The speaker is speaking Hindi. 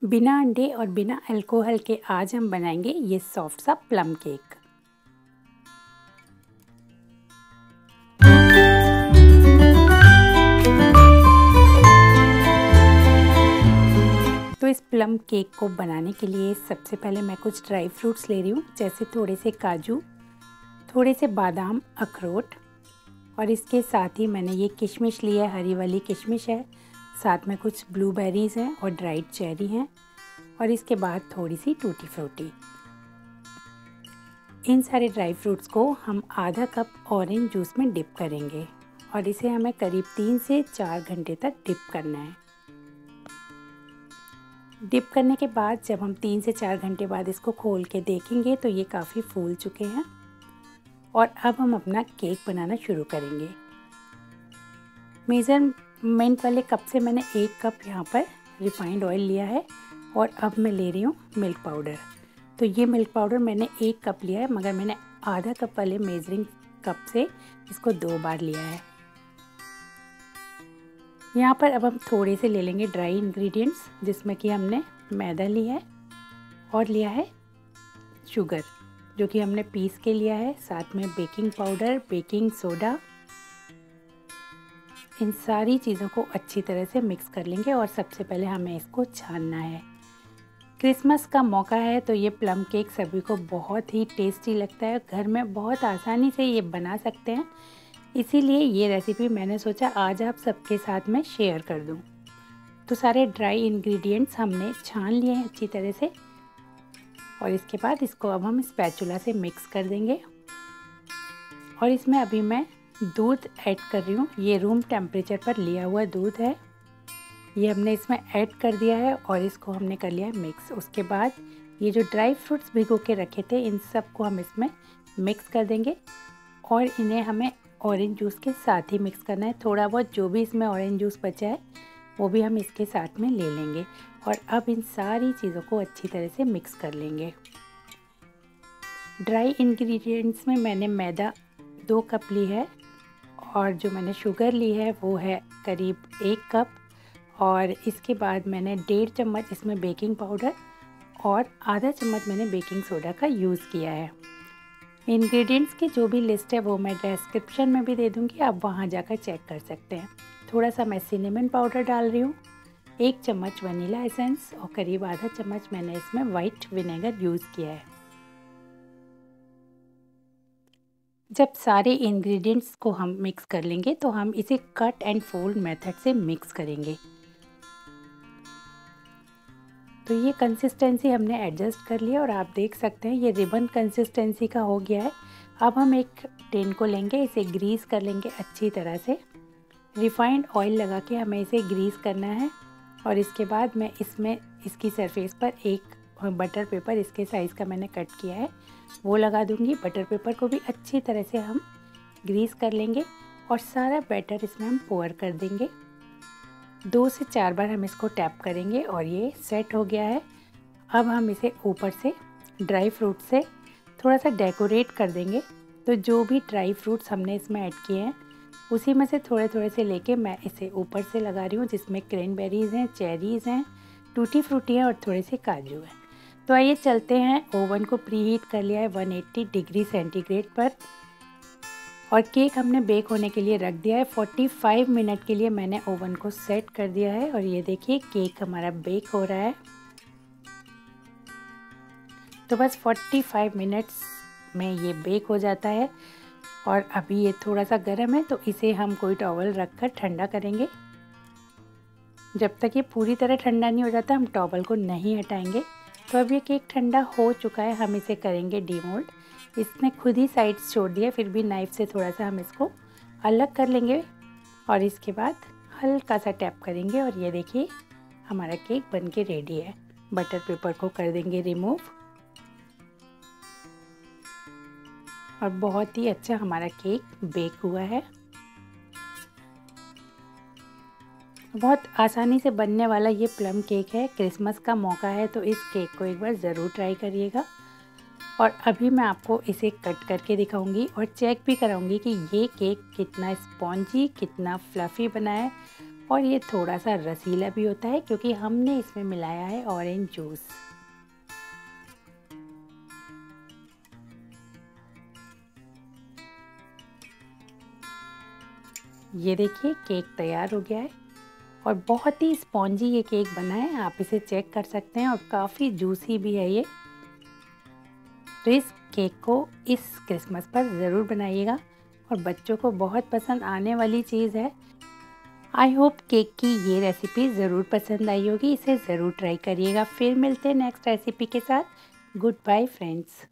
बिना अंडे और बिना अल्कोहल के आज हम बनाएंगे ये सॉफ्ट सा प्लम केक। तो इस प्लम केक को बनाने के लिए सबसे पहले मैं कुछ ड्राई फ्रूट्स ले रही हूँ, जैसे थोड़े से काजू, थोड़े से बादाम, अखरोट, और इसके साथ ही मैंने ये किशमिश ली है, हरी वाली किशमिश है, साथ में कुछ ब्लूबेरीज़ हैं और ड्राइड चेरी हैं, और इसके बाद थोड़ी सी टूटी फ्रूटी। इन सारे ड्राई फ्रूट्स को हम आधा कप ऑरेंज जूस में डिप करेंगे और इसे हमें करीब 3 से 4 घंटे तक डिप करना है। डिप करने के बाद जब हम 3 से 4 घंटे बाद इसको खोल के देखेंगे तो ये काफ़ी फूल चुके हैं और अब हम अपना केक बनाना शुरू करेंगे। मेज़रमेंट वाले कप से मैंने 1 कप यहाँ पर रिफाइंड ऑयल लिया है और अब मैं ले रही हूँ मिल्क पाउडर। तो ये मिल्क पाउडर मैंने 1 कप लिया है, मगर मैंने आधा कप वाले मेजरिंग कप से इसको 2 बार लिया है। यहाँ पर अब हम थोड़े से ले लेंगे ड्राई इंग्रेडिएंट्स, जिसमें कि हमने मैदा लिया है और लिया है शुगर, जो कि हमने पीस के लिया है, साथ में बेकिंग पाउडर, बेकिंग सोडा। इन सारी चीज़ों को अच्छी तरह से मिक्स कर लेंगे और सबसे पहले हमें इसको छानना है। क्रिसमस का मौका है तो ये प्लम केक सभी को बहुत ही टेस्टी लगता है, घर में बहुत आसानी से ये बना सकते हैं, इसीलिए ये रेसिपी मैंने सोचा आज आप सबके साथ में शेयर कर दूं। तो सारे ड्राई इंग्रेडिएंट्स हमने छान लिए हैं अच्छी तरह से और इसके बाद इसको अब हम स्पैचुला से मिक्स कर देंगे। और इसमें अभी मैं दूध ऐड कर रही हूँ, ये रूम टेम्परेचर पर लिया हुआ दूध है, ये हमने इसमें ऐड कर दिया है और इसको हमने कर लिया है मिक्स। उसके बाद ये जो ड्राई फ्रूट्स भिगो के रखे थे इन सब को हम इसमें मिक्स कर देंगे और इन्हें हमें ऑरेंज जूस के साथ ही मिक्स करना है। थोड़ा बहुत जो भी इसमें ऑरेंज जूस बचा है वो भी हम इसके साथ में ले लेंगे और अब इन सारी चीज़ों को अच्छी तरह से मिक्स कर लेंगे। ड्राई इंग्रेडिएंट्स में मैंने मैदा 2 कप ली है और जो मैंने शुगर ली है वो है करीब 1 कप, और इसके बाद मैंने 1.5 चम्मच इसमें बेकिंग पाउडर और आधा चम्मच मैंने बेकिंग सोडा का यूज़ किया है। इंग्रेडिएंट्स की जो भी लिस्ट है वो मैं डिस्क्रिप्शन में भी दे दूँगी, आप वहाँ जाकर चेक कर सकते हैं। थोड़ा सा मैं सिनेमन पाउडर डाल रही हूँ, 1 चम्मच वनीला एसेंस और करीब आधा चम्मच मैंने इसमें वाइट विनेगर यूज़ किया है। जब सारे इंग्रेडिएंट्स को हम मिक्स कर लेंगे तो हम इसे कट एंड फोल्ड मेथड से मिक्स करेंगे। तो ये कंसिस्टेंसी हमने एडजस्ट कर लिया और आप देख सकते हैं ये रिबन कंसिस्टेंसी का हो गया है। अब हम एक टिन को लेंगे, इसे ग्रीस कर लेंगे अच्छी तरह से। रिफाइंड ऑयल लगा के हमें इसे ग्रीस करना है और इसके बाद मैं इसमें इसकी सरफेस पर एक बटर पेपर इसके साइज़ का मैंने कट किया है वो लगा दूंगी। बटर पेपर को भी अच्छी तरह से हम ग्रीस कर लेंगे और सारा बैटर इसमें हम पोर कर देंगे। 2 से 4 बार हम इसको टैप करेंगे और ये सेट हो गया है। अब हम इसे ऊपर से ड्राई फ्रूट से थोड़ा सा डेकोरेट कर देंगे। तो जो भी ड्राई फ्रूट्स हमने इसमें ऐड किए हैं उसी में से थोड़े थोड़े से लेके मैं इसे ऊपर से लगा रही हूँ, जिसमें क्रैनबेरीज़ हैं, चेरीज़ हैं, टूटी फ्रूटी हैं और थोड़े से काजू हैं। तो आइए चलते हैं, ओवन को प्रीहीट कर लिया है 180 डिग्री सेंटीग्रेड पर और केक हमने बेक होने के लिए रख दिया है। 45 मिनट के लिए मैंने ओवन को सेट कर दिया है और ये देखिए केक हमारा बेक हो रहा है। तो बस 45 मिनट्स में ये बेक हो जाता है और अभी ये थोड़ा सा गर्म है तो इसे हम कोई टॉवल रख कर ठंडा करेंगे। जब तक ये पूरी तरह ठंडा नहीं हो जाता हम टॉवल को नहीं हटाएंगे। तो अब ये केक ठंडा हो चुका है, हम इसे करेंगे डीमोल्ड। इसने खुद ही साइड्स छोड़ दिया, फिर भी नाइफ़ से थोड़ा सा हम इसको अलग कर लेंगे और इसके बाद हल्का सा टैप करेंगे और ये देखिए हमारा केक बनके रेडी है। बटर पेपर को कर देंगे रिमूव और बहुत ही अच्छा हमारा केक बेक हुआ है। बहुत आसानी से बनने वाला ये प्लम केक है। क्रिसमस का मौका है तो इस केक को एक बार ज़रूर ट्राई करिएगा। और अभी मैं आपको इसे कट करके दिखाऊंगी और चेक भी कराऊंगी कि ये केक कितना स्पॉन्जी, कितना फ्लफ़ी बना है और ये थोड़ा सा रसीला भी होता है क्योंकि हमने इसमें मिलाया है ऑरेंज जूस। ये देखिए केक तैयार हो गया है और बहुत ही स्पॉन्जी ये केक बना है, आप इसे चेक कर सकते हैं और काफ़ी जूसी भी है ये। तो इस केक को इस क्रिसमस पर ज़रूर बनाइएगा और बच्चों को बहुत पसंद आने वाली चीज़ है। आई होप केक की ये रेसिपी ज़रूर पसंद आई होगी, इसे ज़रूर ट्राई करिएगा। फिर मिलते हैं नेक्स्ट रेसिपी के साथ। Good bye friends.